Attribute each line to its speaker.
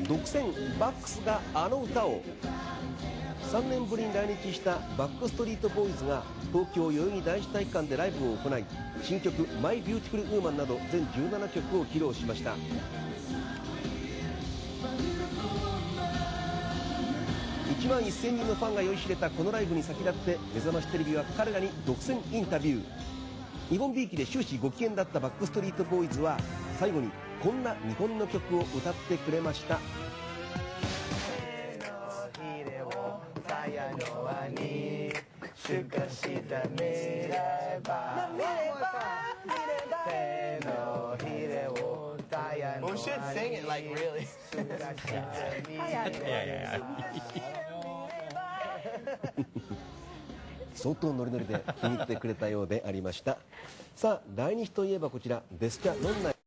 Speaker 1: 独占バックスがあの歌を。3年ぶりに来日したバックストリートボーイズが東京代々木第一体育館でライブを行い、新曲「マイ・ビューティフル・ウーマン」など全17曲を披露しました。1万1000人のファンが酔いしれたこのライブに先立ってめざましテレビは彼らに独占インタビュー。日本びいきで終始ご機嫌だったバックストリートボーイズは最後にこんな日本の曲を歌ってくれました。
Speaker 2: We should sing it like really.
Speaker 1: 相当ノリノリで気に入ってくれたようでありました。さあ来日といえばこちらデスチャノンナイ